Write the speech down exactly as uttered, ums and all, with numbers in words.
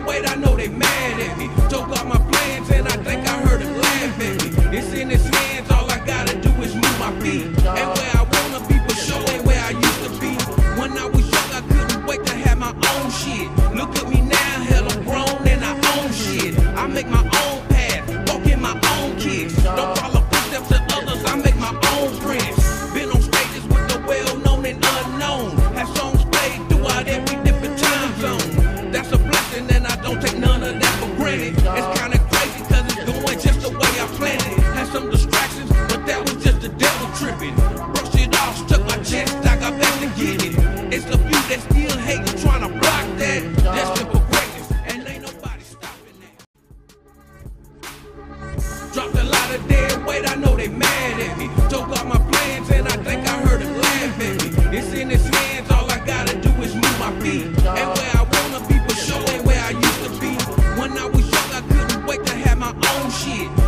dead weight, I know they mad at me. Took all my plans and I think I heard him laugh at me. It's in his hands, all I gotta do is move my feet. And where I wanna be, but sure ain't where I used to be. When I was young, I couldn't wait to have my own shit. Look at me now, hell, I'm grown and I own shit. I make my own path, walk in my own kicks. Don't follow footsteps of others, I make my own prints. Been on stages with the well-known and unknown. Have songs played throughout every different time zone. That's a blessing and I don't take none of that for granted. It's kinda crazy cause it's going just the way I planned it. Had some distractions, but that was just the devil tripping. Brush it off, stuck my chest, I got back to get it. It's the few that still hating, trying to block that. Destined for greatness, and ain't nobody stopping that. Dropped a lot of dead weight, I know they mad at me. Took all my plans and I think I heard him laugh at me. It's in his hands, all I gotta do is move my feet. And where I wanna be, but sure ain't where I used to be. When I was young, I couldn't wait to have my own shit.